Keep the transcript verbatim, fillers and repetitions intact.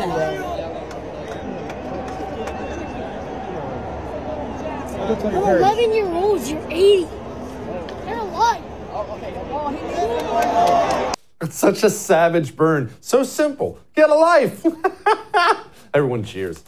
I'm eleven year olds, you're eighty. You're alive. It's such a savage burn. So simple. Get a life. Everyone cheers.